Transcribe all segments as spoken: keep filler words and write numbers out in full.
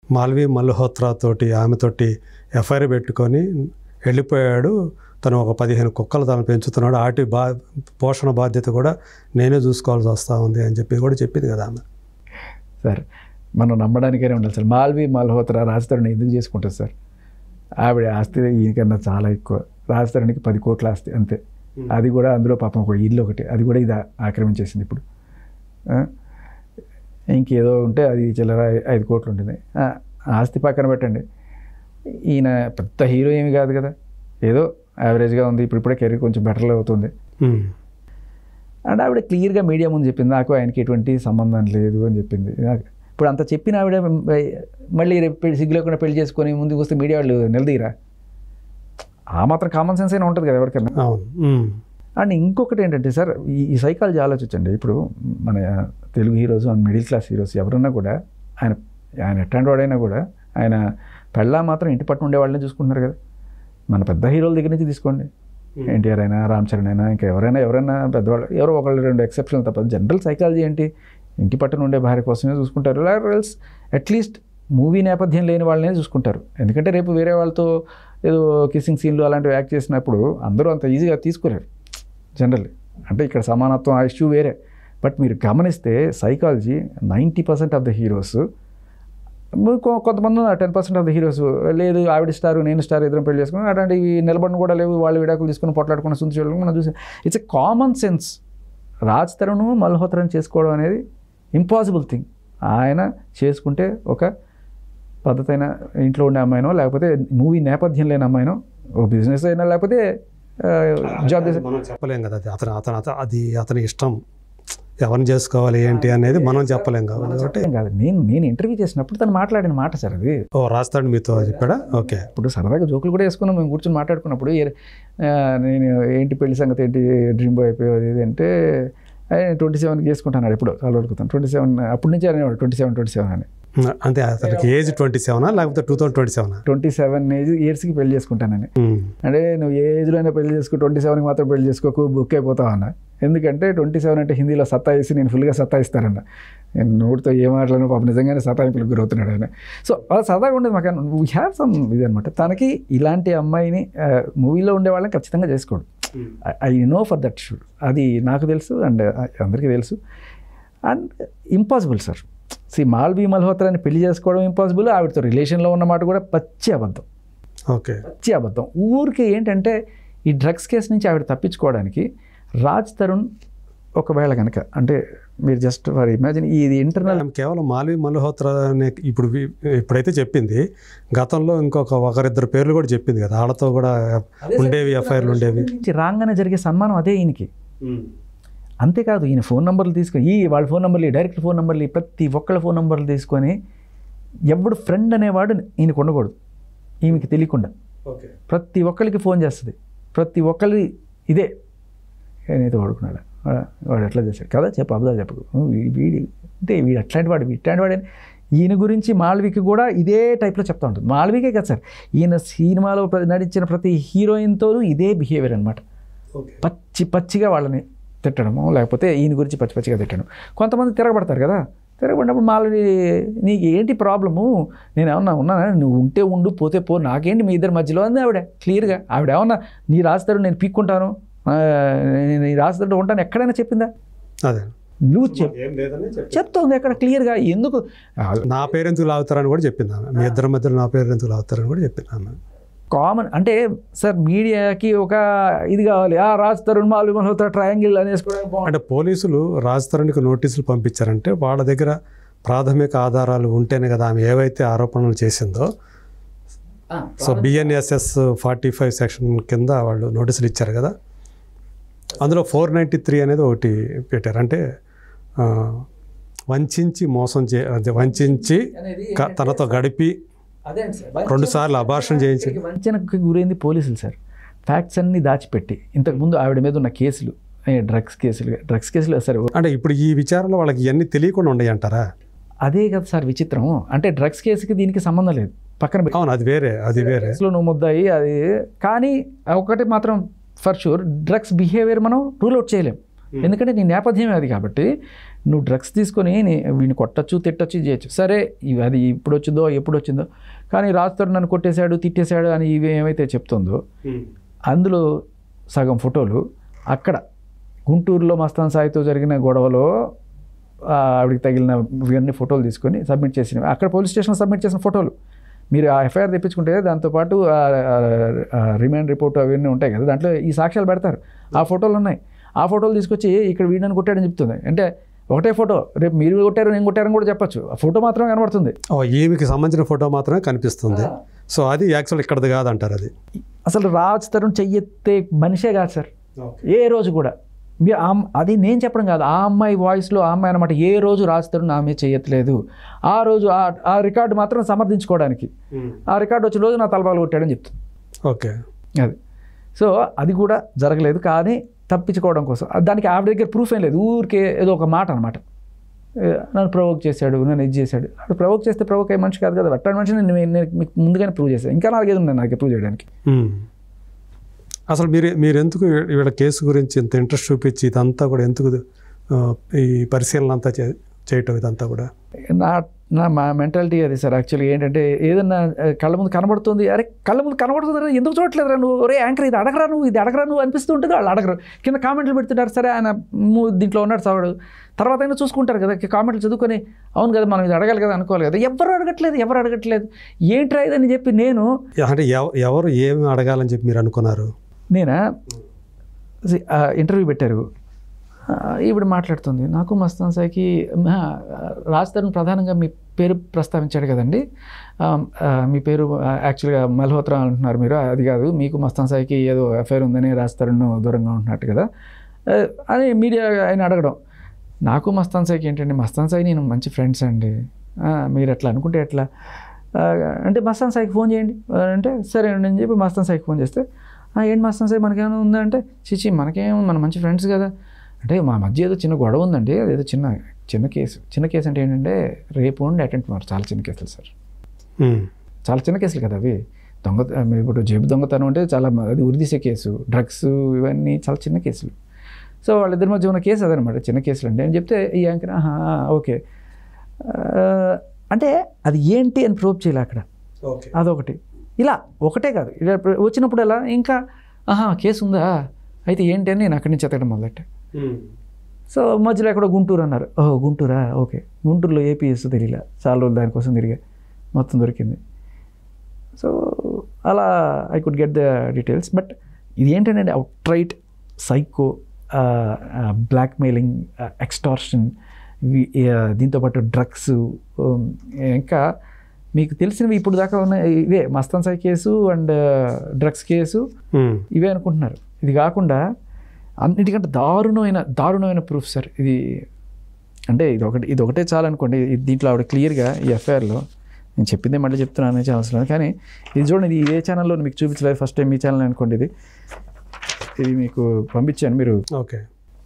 మాల్వి మల్హోత్రా తోటి ఆమెతోటి ఎఫ్ఐఆర్ పెట్టుకొని వెళ్ళిపోయాడు. తను ఒక పదిహేను కుక్కలు తను పెంచుతున్నాడు, వాటి బా పోషణ బాధ్యత కూడా నేనే చూసుకోవాల్సి వస్తూ ఉంది అని చెప్పి కూడా చెప్పింది కదా ఆమె. సార్ మనం నమ్మడానికైనా ఉండాలి సార్. మాల్వి మల్హోత్రా రాజ్ తరుణ్ ఎందుకు చేసుకుంటారు సార్? ఆవిడ ఆస్తి ఈయనకన్నా చాలా ఎక్కువ. రాజ్ తరుణ్కి పది కోట్ల ఆస్తి అంతే. అది కూడా అందులో పాపం ఒక ఇల్లు ఒకటి, అది కూడా ఇది ఆక్రమించేసింది ఇప్పుడు. ఇంకేదో ఉంటే అది చిల్లర ఐదు కోట్లు ఉంటుంది. ఆస్తి పక్కన పెట్టండి, ఈయన పెద్ద హీరో ఏమి కాదు కదా, ఏదో యావరేజ్గా ఉంది. ఇప్పుడు ఇప్పుడే కెరీర్ కొంచెం బెటర్లో అవుతుంది. అండ్ ఆవిడ క్లియర్గా మీడియా ముందు చెప్పింది, నాకు ఆయనకి ఎటువంటి సంబంధం లేదు అని చెప్పింది. ఇప్పుడు అంత చెప్పిన ఆవిడ మళ్ళీ సిగ్గు లేకుండా పెళ్లి చేసుకొని ముందుకు వస్తే మీడియా వాళ్ళు నిలదీరా? ఆ మాత్రం కామన్ సెన్స్ అయినా ఉంటుంది కదా ఎవరికైనా. అండ్ ఇంకొకటి ఏంటంటే సార్, ఈ ఈ సైకాలజీ ఆలోచించండి. ఇప్పుడు మన Telugu heroes and middle class heroes ఎవరన్నా కూడా, ఆయన ఆయన ఎట్లాంటి వాడైనా కూడా ఆయన పెళ్ళా మాత్రం ఇంటి పట్టు ఉండే వాళ్ళని చూసుకుంటున్నారు కదా. మన పెద్ద హీరోల దగ్గర నుంచి తీసుకోండి, ఎన్టీఆర్ అయినా రామ్ చరణ్ అయినా ఇంకా ఎవరైనా ఎవరైనా పెద్దవాళ్ళు ఎవరో ఒకళ్ళు రెండు ఎక్సెప్షన్ తప్ప జనరల్ సైకాలజీ ఏంటి, ఇంటి పట్టున ఉండే భార్య కోసమే చూసుకుంటారు. ఎల్స్ అట్లీస్ట్ మూవీ నేపథ్యం లేని వాళ్ళనే చూసుకుంటారు. ఎందుకంటే రేపు వేరే వాళ్ళతో ఏదో కిస్సింగ్ సీన్లు అలాంటివి యాక్ట్ చేసినప్పుడు అందరూ అంత ఈజీగా తీసుకోలేరు జనరల్లీ. అంటే ఇక్కడ సమానత్వం ఆ ఇష్యూ వేరే. బట్ మీరు గమనిస్తే psychology ninety percent of the heroes, కొంతమంది ten percent of the heroes లేదు ఆవిడ స్టార్ నేను స్టార్ ఇద్దరం పెళ్లి చేసుకుని అట్లాంటివి నిలబడిన కూడా లేవు, వాళ్ళు విడాకులు తీసుకుని పొట్లాడుకున్న సుంచి చూడడం మనం చూసాం. It's a common sense. Raj Tarun మల్హోత్రాని చేసుకోవడం అనేది ఇంపాసిబుల్ థింగ్. ఆయన చేసుకుంటే ఒక పద్ధతైన ఇంట్లో ఉండే అమ్మాయినో లేకపోతే మూవీ నేపథ్యం లేని అమ్మాయినో, ఓ బిజినెస్ అయినా లేకపోతే జాబ్ చేసే చెప్పలేం కదా. అది అతను అతను అది అతని ఇష్టం, ఎవరిని చేసుకోవాలి ఏంటి అనేది మనం చెప్పలేం కాబట్టి కాదు. నేను నేను ఇంటర్వ్యూ చేసినప్పుడు తను మాట్లాడిన మాట సార్ అది. ఓ రాస్తాడు మీతో చెప్పాడా? ఓకే. ఇప్పుడు సరదాగా జోకులు కూడా వేసుకున్నాం మేము కూర్చొని మాట్లాడుకున్నప్పుడు. నేను ఏంటి పెళ్లి సంగతి ఏంటి, డ్రీమ్ బాయ్ అయిపోయేది ఇది అంటే ట్వంటీ సెవెన్కి చేసుకుంటాను ఎప్పుడు చాలా వరకు. ట్వంటీ సెవెన్ అప్పటి నుంచి అనేవాడు ట్వంటీ సెవెన్ ట్వంటీ సెవెన్ అని. అంటే అతనికి ఏజ్ ట్వంటీ సెవెనా లేకపోతే two thousand twenty seven twenty seven age ఇయర్స్కి పెళ్లి చేసుకుంటానని. అంటే నువ్వు ఏ ఏజ్లో అయినా పెళ్లి చేసుకో, ట్వంటీ సెవెన్కి మాత్రం పెళ్లి చేసుకోకు, బుక్ అయిపోతావు అన్న. ఎందుకంటే ట్వంటీ సెవెన్ అంటే హిందీలో సత్తాయిసి నేను ఫుల్గా సత్తాయిస్తానన్న. నేను నోటితో ఏ మాటలను పాప నిజంగానే సతాయింపులకు గురవుతున్నాడు ఆయన. సో అలా సరదాగా ఉండేది మాకు. వీ హ్యావ్ సమ్ ఇది అనమాట. తనకి ఇలాంటి అమ్మాయిని మూవీలో ఉండే వాళ్ళని ఖచ్చితంగా చేసుకోడు. I know for that sure. అది నాకు తెలుసు అండ్ అందరికీ తెలుసు. And impossible sir. See Malvi మల్హోత్రాని పెళ్లి చేసుకోవడం ఇంపాసిబుల్. ఆవిడతో రిలేషన్లో ఉన్నమాట కూడా పచ్చి అబద్ధం. ఓకే, పచ్చి అబద్ధం. ఊరికి ఏంటంటే ఈ డ్రగ్స్ కేసు నుంచి ఆవిడ తప్పించుకోవడానికి రాజ్ తరుణ్ ఒకవేళ కనుక అంటే మీరు జస్ట్ ఫర్ ఇమాజిన్ ఇది ఇంటర్నల్ కేవలం మాల్వి మల్హోత్రా అనే ఇప్పుడు ఇప్పుడైతే చెప్పింది, గతంలో ఇంకొక ఒకరిద్దరు పేర్లు కూడా చెప్పింది కదా, వాళ్ళతో కూడా ఉండేవి ఎఫ్ఐఆర్లు ఉండేవి. రాగానే జరిగే సన్మానం అదే ఈయనకి. అంతేకాదు ఈయన ఫోన్ నెంబర్లు తీసుకొని ఈ వాళ్ళ ఫోన్ నెంబర్లు డైరెక్ట్ ఫోన్ నెంబర్లు ప్రతి ఒక్కళ్ళ ఫోన్ నెంబర్లు తీసుకొని ఎవడు ఫ్రెండ్ అనేవాడు ఈయనకు ఉండకూడదు ఈమెకి తెలియకుండా. ప్రతి ఒక్కరికి ఫోన్ చేస్తుంది, ప్రతి ఒక్కరి ఇదే నేనైతే వాడుకున్నాడు వాడు ఎట్లా చేశాడు కదా చెప్పు అబద్ధాలు చెప్పకు వీడి అంటే వీడు అట్లాంటి వాడు ఇట్లాంటి వాడు. ఈయన గురించి మాల్వికి కూడా ఇదే టైప్లో చెప్తా ఉంటుంది. మాల్వికే కదా సార్, ఈయన సినిమాలో నటించిన ప్రతి హీరోయిన్తోనూ ఇదే బిహేవియర్ అనమాట. పచ్చి పచ్చిగా వాళ్ళని తిట్టడము లేకపోతే ఈయన గురించి పచ్చి పచ్చిగా తిట్టడం. కొంతమంది తిరగబడతారు కదా, తిరగబడినప్పుడు మాల్వి నీకు ఏంటి ప్రాబ్లము, నేను ఏమన్నా ఉన్నానా, నువ్వు ఉంటే ఉండు పోతే పో, నాకేంటి మీ ఇద్దరి మధ్యలో అంది ఆవిడ క్లియర్గా. ఆవిడ ఏమన్నా నీ రాస్తారు నేను పీక్కుంటాను నీ రాస్తారు ఉంటాను ఎక్కడైనా చెప్పిందా? అదే నువ్వు చెప్ చెప్తుంది ఎక్కడ క్లియర్గా. ఎందుకు నా పేరు ఎందుకు లాగుతారని కూడా చెప్పింది ఆమె. మీ ఇద్దరి మధ్యలో నా పేరు ఎందుకు లాగుతారని కూడా చెప్పింది ఆమె. కామన్ అంటే సార్ మీడియాకి ఒక ఇది కావాలి, ఆ రాజ్ తరుణ్ మాల్వి మల్హోత్రా ట్రయాంగిల్ అనేసుకోవడానికి. అంటే పోలీసులు రాజ్ తరుణ్కి నోటీసులు పంపించారంటే వాళ్ళ దగ్గర ప్రాథమిక ఆధారాలు ఉంటేనే కదా ఆమె ఏవైతే ఆరోపణలు చేసిందో. So BNSS forty five section కింద వాళ్ళు నోటీసులు ఇచ్చారు కదా, అందులో ఫోర్ నైంటీ త్రీ అనేది ఒకటి పెట్టారు. అంటే వంచించి మోసం చే వంచించి తనతో గడిపి రెండు సార్లు అబార్షన్ చేయించి వంచనకు గురైంది పోలీసులు సార్. ఫ్యాక్ట్స్ అన్ని దాచిపెట్టి ఇంతకుముందు ఆవిడ మీద ఉన్న కేసులు డ్రగ్స్ కేసులు డ్రగ్స్ కేసులు సార్. అంటే ఇప్పుడు ఈ విచారణలో వాళ్ళకి ఇవన్నీ తెలియకుండా ఉన్నాయి అంటారా? అదే కదా సార్ విచిత్రం. అంటే డ్రగ్స్ కేసుకి దీనికి సంబంధం లేదు, పక్కన. అవును, అది వేరే, అది వేరే. నువ్వు ముద్దాయి అది. కానీ ఒకటి మాత్రం ఫర్ షూర్, డ్రగ్స్ బిహేవియర్ మనం రూల్ అవుట్ చేయలేం. ఎందుకంటే నీ నేపథ్యమే అది. కాబట్టి నువ్వు డ్రగ్స్ తీసుకొని వీడిని కొట్టచ్చు, తిట్టచ్చు, చేయొచ్చు. సరే ఇవి అది ఇప్పుడు వచ్చిందో ఎప్పుడు వచ్చిందో, కానీ రాజుతో నన్ను కొట్టేశాడు, తిట్టేశాడు అని ఇవి ఏమైతే చెప్తుందో అందులో సగం ఫోటోలు అక్కడ గుంటూరులో మస్తాన్ సాయితో జరిగిన గొడవలో ఆవిడికి తగిలిన ఇవన్నీ ఫోటోలు తీసుకొని సబ్మిట్ చేసినవి, అక్కడ పోలీస్ స్టేషన్లో సబ్మిట్ చేసిన ఫోటోలు. మీరు ఆ ఎఫ్ఐఆర్ తెప్పించుకుంటే దాంతోపాటు రిమాండ్ రిపోర్ట్ అవన్నీ ఉంటాయి కదా, దాంట్లో ఈ సాక్ష్యాలు పెడతారు. ఆ ఫోటోలు ఉన్నాయి. ఆ ఫోటోలు తీసుకొచ్చి ఇక్కడ వీడిని కొట్టాడని చెప్తుంది. అంటే ఒకటే ఫోటో, రేపు మీరు కొట్టారు నేను కొట్టారని కూడా చెప్పచ్చు, ఆ ఫోటో మాత్రమే కనబడుతుంది. ఈమెకి సంబంధించిన ఫోటో మాత్రమే కనిపిస్తుంది. సో అది యాక్చువల్ ఇక్కడది కాదంటారు. అది అసలు రాజ్ తరుణ్ చెయ్యెత్తే మనిషే కాదు సార్ ఏ రోజు కూడా. మీరు అది నేను చెప్పడం కాదు, ఆ అమ్మాయి వాయిస్లో ఆ అమ్మాయి అనమాట ఏ రోజు రాజ్ తరుణ్ ఆమె చెయ్యట్లేదు. ఆ రోజు ఆ రికార్డు మాత్రం సమర్థించుకోవడానికి ఆ రికార్డు వచ్చిన రోజు నా తలపాలు కొట్టాడని చెప్తుంది. ఓకే, అది సో అది కూడా జరగలేదు, కానీ తప్పించుకోవడం కోసం. దానికి ఆవిడ దగ్గర ప్రూఫ్ ఏం లేదు, ఊరికే ఏదో ఒక మాట అనమాట, నన్ను ప్రవోక్ చేశాడు, నన్ను ఇది చేశాడు. అక్కడ ప్రవోక్ చేస్తే ప్రవోక్ అయ్యే మనిషి కాదు కదా, అట్లాంటి మనిషి నేను నేను మీకు ముందుగానే ప్రూవ్ చేశాను. ఇంకా నాలుగైదు ఉన్నాయి నాకు ప్రూవ్ చేయడానికి. అసలు మీరు మీరు ఎందుకు వీళ్ళ కేసు గురించి ఇంత ఇంట్రెస్ట్ చూపించి ఇదంతా కూడా ఎందుకు ఈ పరిశీలన అంతా చేయటం ఇదంతా కూడా? నా నా మా మెంటాలిటీ అది సార్. యాక్చువల్గా ఏంటంటే ఏదన్నా కళ్ళ ముందు కనబడుతుంది, అరే కళ్ళ ముందు కనబడుతుంది ఎందుకు చూడట్లేదు రా నువ్వు, ఒరే యాంకర్ ఇది అడగరా నువ్వు, ఇది అడగరా నువ్వు అనిపిస్తూ ఉంటుంది. వాళ్ళు అడగరు, కింద కామెంట్లు పెడుతుంటారు. సరే ఆయన దీంట్లో ఉన్నాడు చదవడు, తర్వాత అయినా చూసుకుంటారు కదా, కామెంట్లు చదువుకొని అవును కదా మనం ఇది అడగాలి కదా అనుకోవాలి కదా. ఎవరు అడగట్లేదు ఎవరు అడగట్లేదు ఏంట్రా ఇదని చెప్పి నేను అంటే ఎవరు ఏమి అడగాలని చెప్పి మీరు అనుకున్నారు? నేనా ఇంటర్వ్యూ పెట్టారు, ఇప్పుడు మాట్లాడుతుంది నాకు మస్తాన్ సాయికి రాజ్ తరుణ్ ప్రధానంగా మీ పేరు ప్రస్తావించాడు కదండి, మీ పేరు యాక్చువల్గా మల్హోత్రా అంటున్నారు మీరు, అది కాదు మీకు మస్తాన్ సాయికి ఏదో అఫైర్ ఉందని రాజ్ తరుణ్ దూరంగా ఉంటున్నట్టు కదా అని మీడియా ఆయన అడగడం. నాకు మస్తాన్ సాయికి ఏంటండి, మస్తాన్ సాయి నేను మంచి ఫ్రెండ్స్ అండి, మీరు అట్లా అనుకుంటే ఎట్లా అంటే మస్తాన్ సాయికి ఫోన్ చేయండి అంటే సరే అని చెప్పి మస్తాన్ సాయికి ఫోన్ చేస్తే ఏంటి మస్తాన్ సాయి మనకేమైనా ఉందా అంటే చిచి మనకేమో మన మంచి ఫ్రెండ్స్ కదా అంటే మా మధ్య ఏదో చిన్న గొడవ ఉందండి, అదేదో చిన్న చిన్న కేసు. చిన్న కేసు అంటే ఏంటంటే రేపు ఉండి అటెంప్ట్ మరి చాలా చిన్న కేసులు సార్, చాలా చిన్న కేసులు కదా అవి. దొంగ ఇప్పుడు జేబు దొంగతనం అంటే చాలా అది ఉరిదీసే కేసు, డ్రగ్స్ ఇవన్నీ చాలా చిన్న కేసులు. సో వాళ్ళిద్దరి మధ్య ఉన్న కేసు అదనమాట చిన్న కేసులు అంటే అని చెప్తే ఈ యాంకర్ ఓకే అంటే అది ఏంటి అని ప్రూవ్ చేయాలి అక్కడ, అదొకటి. ఇలా ఒకటే కాదు ఇలా వచ్చినప్పుడు ఎలా ఇంకా ఆహా కేసు ఉందా అయితే ఏంటి అని నేను అక్కడి నుంచి ఎత్తడం మొదలెట్టా. సో మధ్యలో ఎక్కడో గుంటూరు అన్నారు, ఓహో గుంటూరా ఓకే, గుంటూరులో ఏపీఎస్ తెలియలే, చాలా రోజులు దానికోసం తిరిగా మొత్తం దొరికింది. సో అలా I could get the details. But ఇది ఏంటంటే outright psycho, blackmailing, extortion, దీంతోపాటు డ్రగ్స్, ఇంకా మీకు తెలిసినవి ఇప్పుడు దాకా ఉన్న ఇవే Mastan Sai case and drugs case ఇవే అనుకుంటున్నారు. ఇది కాకుండా అన్నిటికంటే దారుణమైన దారుణమైన ప్రూఫ్ సార్ ఇది. అంటే ఇది ఒకటి ఇది ఒకటే చాలనుకోండి, దీంట్లో ఆవిడ క్లియర్గా ఈ ఎఫ్ఐఆర్లో నేను చెప్పిందే మళ్ళీ చెప్తున్నాను చాలా అవసరం, కానీ ఇది చూడండి ఇది ఏ ఛానల్లో మీకు చూపించలేదు, ఫస్ట్ టైం మీ ఛానల్ అనుకోండి. ఇది ఇది మీకు పంపించాను మీరు. ఓకే,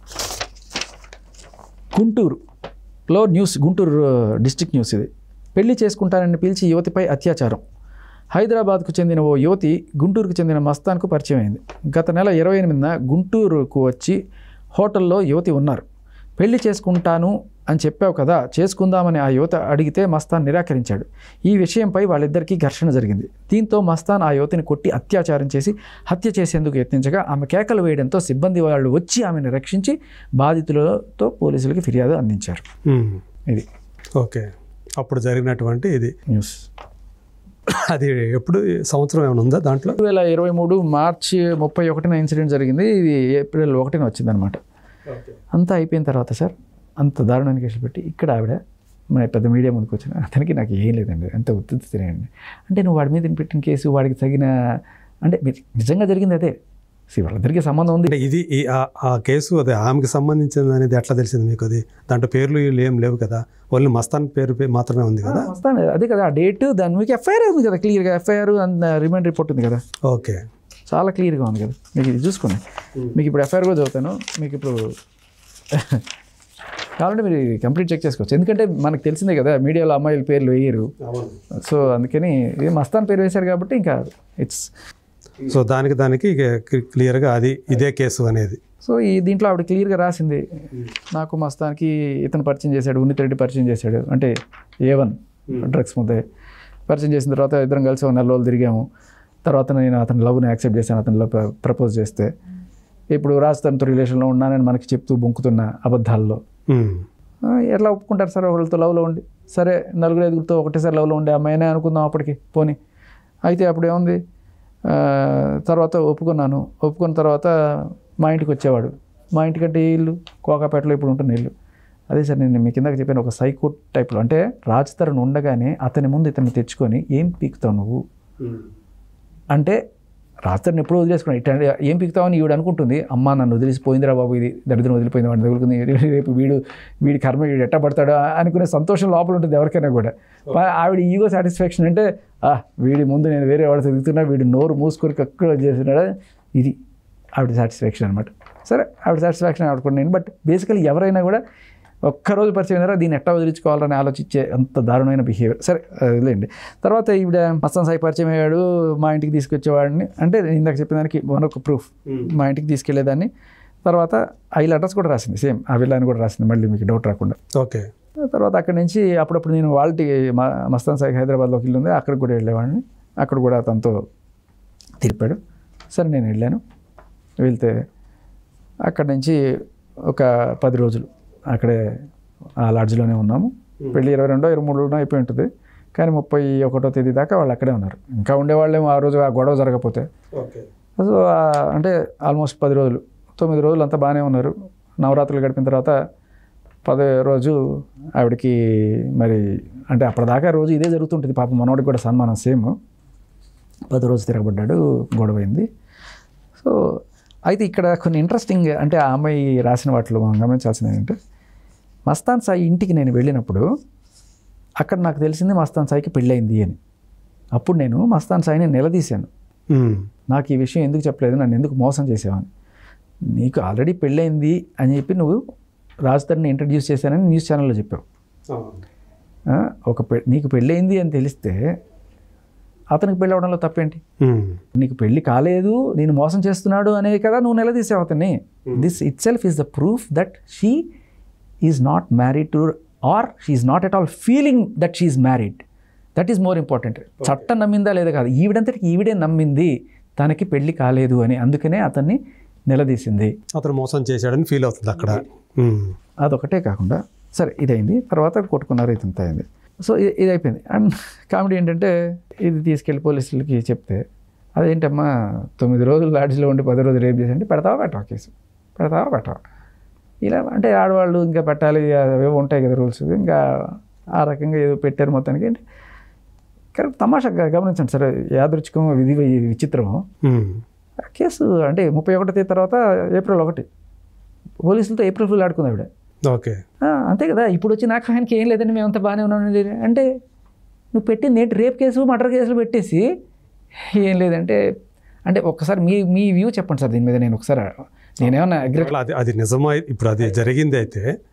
గుంటూరులో న్యూస్, గుంటూరు డిస్ట్రిక్ట్ న్యూస్ ఇది. పెళ్లి చేసుకుంటానని పిలిచి యువతిపై అత్యాచారం. హైదరాబాద్కు చెందిన ఓ యువతి గుంటూరుకు చెందిన మస్తాన్కు పరిచయం అయింది. గత నెల ఇరవై ఎనిమిదిన గుంటూరుకు వచ్చి హోటల్లో యువతి ఉన్నారు. పెళ్లి చేసుకుంటాను అని చెప్పావు కదా, చేసుకుందామని ఆ యువత అడిగితే మస్తాన్ నిరాకరించాడు. ఈ విషయంపై వాళ్ళిద్దరికీ ఘర్షణ జరిగింది. దీంతో మస్తాన్ ఆ యువతిని కొట్టి అత్యాచారం చేసి హత్య చేసేందుకు యత్నించగా ఆమె కేకలు వేయడంతో సిబ్బంది వాళ్ళు వచ్చి ఆమెను రక్షించి బాధితులతో పోలీసులకు ఫిర్యాదు అందించారు. ఇది ఓకే, అప్పుడు జరిగినటువంటి ఇది న్యూస్. అది ఎప్పుడు సంవత్సరం ఏమైనా ఉందా దాంట్లో? రెండు వేల ఇరవై మూడు మార్చి ముప్పై ఒకటిన ఇన్సిడెంట్ జరిగింది. ఇది ఏప్రిల్ ఒకటిన వచ్చిందనమాట. అంతా అయిపోయిన తర్వాత సార్ అంత దారుణమైన కేసులు పెట్టి ఇక్కడ ఆవిడ మన పెద్ద మీడియా ముందుకు వచ్చిన అతనికి నాకు ఏం లేదండి, అంత ఉత్తుత్తి తినేయండి అంటే నువ్వు వాడి మీద పెట్టిన కేసు వాడికి తగిన అంటే నిజంగా జరిగింది అదే. వాళ్ళిద్దరికీ సంబంధం ఉంది. ఇది ఆ కేసు అదే ఆమెకి సంబంధించింది అనేది ఎట్లా తెలిసింది మీకు? అది దాంట్లో పేర్లు ఏం లేవు కదా, ఓన్లీ మస్తాన్ పేరు మాత్రమే ఉంది కదా. మస్తాన్ అదే కదా ఆ డేట్, దాని మీకు ఎఫ్ఐఆర్ ఉంది కదా క్లియర్గా, ఎఫ్ఐఆర్ అండ్ రిమాండ్ రిపోర్ట్ ఉంది కదా. ఓకే, చాలా క్లియర్గా ఉంది కదా, మీకు ఇది చూసుకోండి. మీకు ఇప్పుడు ఎఫ్ఐఆర్ కూడా చదువుతాను, మీకు ఇప్పుడు కావాలంటే మీరు కంప్లీట్ చెక్ చేసుకోవచ్చు. ఎందుకంటే మనకు తెలిసిందే కదా మీడియాలో అమ్మాయిల పేర్లు వేయరు, సో అందుకని ఇది మస్తాన్ పేరు వేశారు కాబట్టి ఇంకా ఇట్స్ సో దానికి దానికి క్లియర్గా అది ఇదే కేసు అనేది. సో ఈ దీంట్లో ఆవిడ క్లియర్గా రాసింది, నాకు మస్తానికి ఇతను పరిచయం చేశాడు, ఉన్నిత్ రెడ్డి పరిచయం చేశాడు, అంటే ఏ వన్ డ్రగ్స్ ముద్దే పరిచయం చేసిన తర్వాత ఇద్దరం కలిసి ఒక నెల రోజులు తిరిగాము. తర్వాత నేను అతని లవ్ని యాక్సెప్ట్ చేశాను, అతని లవ్ ప్రపోజ్ చేస్తే. ఇప్పుడు రాజధానితో రిలేషన్లో ఉన్నానని మనకి చెప్తూ బొంకుతున్న అబద్ధాల్లో ఎట్లా ఒప్పుకుంటారు సార్ ఒకళ్ళతో లవ్లో ఉండి? సరే నలుగురు ఐదుగురితో ఒకటేసారి లవ్లో ఉండే అమ్మాయినే అనుకుందాం అప్పటికి, పోనీ. అయితే అప్పుడు ఏముంది, తర్వాత ఒప్పుకున్నాను. ఒప్పుకున్న తర్వాత మా ఇంటికి వచ్చేవాడు. మా ఇంటికంటే ఇల్లు కోకాపేటలో ఇప్పుడు ఉంటున్న ఇల్లు అదే సార్. నేను మీ కిందకి చెప్పాను, ఒక సైకో టైప్లో. అంటే రాజ్ తరుణ్ ఉండగానే అతని ముందు ఇతన్ని తెచ్చుకొని ఏం పీకుతావు నువ్వు అంటే, రాజ్ తరుణ్ ఎప్పుడూ వదిలేసుకున్నాడు. ఇట్లా ఏం పీకుతావని ఈవిడ అనుకుంటుంది, అమ్మ నన్ను వదిలిసిపోయిందిరా బాబు, ఇది దరిద్రం వదిలిపోయింది, వాడిని తగులుకుంది, రేపు వీడు వీడి కర్మ వీడు ఎట్ట పడతాడో అనుకునే సంతోషం లోపల ఉంటుంది ఎవరికైనా కూడా. ఆవిడ ఈగో సాటిస్ఫాక్షన్ అంటే, ఆ వీడి ముందు నేను వేరే వాడు తిరుగుతున్నా, వీడు నోరు మూసుకొని కక్కువ చేస్తున్నాడా, ఇది ఆవిడ సాటిస్ఫాక్షన్ అనమాట. సరే ఆవిడ సాటిస్ఫాక్షన్ ఆవిడ కూడా నేను. బట్ బేసికలీ ఎవరైనా కూడా ఒక్కరోజు పరిచయం అయినారా దీన్ని ఎట్టా వదిలించుకోవాలని ఆలోచించే అంత దారుణమైన బిహేవియర్. సరే వదిలేండి. తర్వాత ఈవిడ మస్తాన్ సాయి పరిచయం అయ్యాడు, మా ఇంటికి తీసుకొచ్చేవాడిని. అంటే ఇందాక చెప్పిన దానికి వన్ ఒక ప్రూఫ్, మా ఇంటికి తీసుకెళ్లేదాన్ని. తర్వాత ఐల్ అడ్రస్ కూడా రాసింది, సేమ్ ఆ విల్లాని కూడా రాసింది, మళ్ళీ మీకు డౌట్ రాకుండా. ఓకే. తర్వాత అక్కడి నుంచి అప్పుడప్పుడు నేను వాళ్ళకి మస్తాన్ సాయి హైదరాబాద్లో ఒక ఇల్లు ఉంది, అక్కడికి కూడా వెళ్ళేవాడిని. అక్కడ కూడా తనతో తిరిపాడు. సరే నేను వెళ్ళాను. వెళ్తే అక్కడి నుంచి ఒక పది రోజులు అక్కడే ఆ లాడ్జ్లోనే ఉన్నాము. పెళ్ళి ఇరవై రెండో ఇరవై మూడులో అయిపోయి ఉంటుంది, కానీ ముప్పై ఒకటో తేదీ దాకా వాళ్ళు అక్కడే ఉన్నారు. ఇంకా ఉండేవాళ్ళేమో ఆ రోజు ఆ గొడవ జరగకపోతే. సో అంటే ఆల్మోస్ట్ పది రోజులు తొమ్మిది రోజులు అంతా బాగానే ఉన్నారు. నవరాత్రులు గడిపిన తర్వాత పదో రోజు ఆవిడకి మరి అంటే అప్పటిదాకా రోజు ఇదే జరుగుతుంటుంది పాపం, మనోడికి కూడా సన్మానం సేమ్. పది రోజు తిరగబడ్డాడు, గొడవైంది. సో అయితే ఇక్కడ కొన్ని ఇంట్రెస్టింగ్ అంటే ఆ అమ్మాయి రాసిన వాటిలో మనం గమనించాల్సింది ఏంటంటే, మస్తాన్ సాయి ఇంటికి నేను వెళ్ళినప్పుడు అక్కడ నాకు తెలిసింది మస్తాన్ సాయికి పెళ్ళయింది అని. అప్పుడు నేను మస్తాన్ సాయిని నిలదీశాను, నాకు ఈ విషయం ఎందుకు చెప్పలేదు, నన్ను ఎందుకు మోసం చేసావని. నీకు ఆల్రెడీ పెళ్ళయింది అని చెప్పి నువ్వు రాజ్ తరుణ్ని ఇంట్రడ్యూస్ చేశానని న్యూస్ ఛానల్లో చెప్పావు. ఒక పె నీకు పెళ్ళయింది అని తెలిస్తే అతనికి పెళ్ళి అవడంలో తప్పేంటి? నీకు పెళ్ళి కాలేదు, నేను మోసం చేస్తున్నాడు అనే కదా నువ్వు నిలదీసావు అతన్ని. This itself is the proof that she is not married to or she is not at all feeling that she is married. That is more important. చట్టం నమ్మిందా లేదా కాదు, ఈవిడంతటికి ఈవిడే నమ్మింది తనకి పెళ్ళి కాలేదు అని, అందుకనే అతన్ని నిలదీసింది. అతను మోసం చేశాడని ఫీల్ అవుతుంది అక్కడ. అదొకటే కాకుండా సరే ఇదైంది, తర్వాత కొట్టుకున్నారు, ఇదంతా అయింది. సో ఇది అయిపోయింది. అండ్ కామెడీ ఏంటంటే ఇది తీసుకెళ్ళి పోలీసులకి చెప్తే, అదేంటమ్మా తొమ్మిది రోజులు లాడ్జ్లో ఉండి పది రోజులు రేపు చేసి అంటే పెడతావా పెట్టవా కేసు, పెడతావా పెట్టవా ఇలా అంటే ఆడవాళ్ళు ఇంకా పెట్టాలి అవేవో ఉంటాయి కదా రూల్స్, ఇంకా ఆ రకంగా ఏదో పెట్టారు మొత్తానికి. అంటే కరెక్ట్ తమాషాగా గమనించండి సరే, యాదృచ్ఛికం విధి విచిత్రం. కేసు అంటే ముప్పై ఒకటో తేదీ తర్వాత ఏప్రిల్ ఒకటి పోలీసులతో ఏప్రిల్ ఫుల్ ఆడుకుంది ఆవిడ. ఓకే అంతే కదా. ఇప్పుడు వచ్చి నాకు ఆయనకి ఏం లేదండి మేమంతా బాగానే ఉన్నాం అంటే, నువ్వు పెట్టింది ఏంటి రేప్ కేసు మర్డర్ కేసులు పెట్టేసి ఏం లేదంటే, అంటే ఒక్కసారి మీ మీ వ్యూ చెప్పండి సార్ దీని మీద. నేను ఒకసారి నేనేమన్నా అగ్రి అది అది నిజమా ఇప్పుడు అది జరిగింది అయితే